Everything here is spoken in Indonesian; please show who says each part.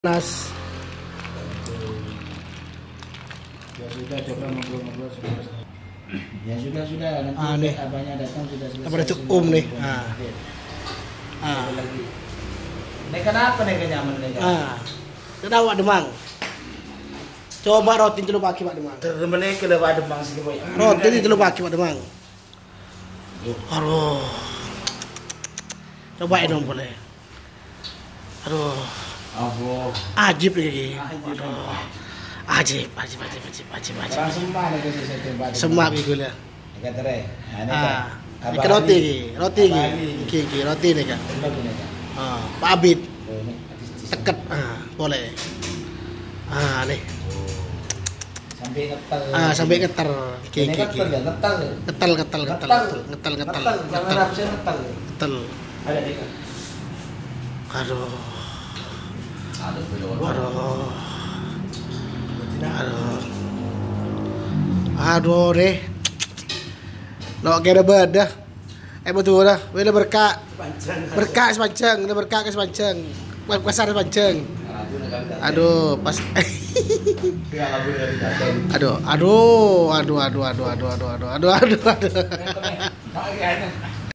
Speaker 1: Nas.
Speaker 2: Ya sudah, coba ngobrol-ngobrol sudah. Ya sudah nanti
Speaker 1: Nih.
Speaker 2: abahnya datang sudah selesai.
Speaker 1: Apa itu
Speaker 2: semua.
Speaker 1: nih?
Speaker 2: Lagi. Nek kenapa nek nyaman nek?
Speaker 1: Kita awak demang. Coba roti dulu pakai Pak Demang.
Speaker 2: Temen ke lewat Demang sih boy.
Speaker 1: Roti dulu pakai Pak Demang. Aduh. Cobain dong boleh. Aduh.
Speaker 2: Aduh.
Speaker 1: Ajib lagi. Aduh. Ajib.
Speaker 2: Orang semua nek saya coba.
Speaker 1: Semak gitu lah.
Speaker 2: Nek tere.
Speaker 1: Ini ke roti iki. Iki roti nih kan. Pak Abid. Teket. Boleh. Nih.
Speaker 2: Sampai getar.
Speaker 1: Iki.
Speaker 2: Getar. Jangan harusnya getar. Ada nih kan.
Speaker 1: Aduh. Aduh deh. Nok kira bedah. Betul dah. Wela berkah. Berkah sepanjang, udah berkah ke sepanjang. Pasar sepanjang. Aduh, pas. Aduh.